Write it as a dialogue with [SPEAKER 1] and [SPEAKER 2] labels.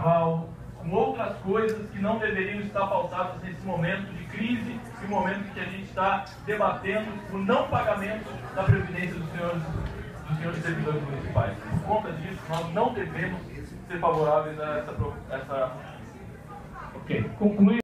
[SPEAKER 1] carnaval, com outras coisas que não deveriam estar pautadas nesse momento de crise e momento em que a gente está debatendo o não pagamento da previdência dos senhores servidores municipais. Por conta disso, nós não devemos ser favoráveis a essa...
[SPEAKER 2] Ok, conclui.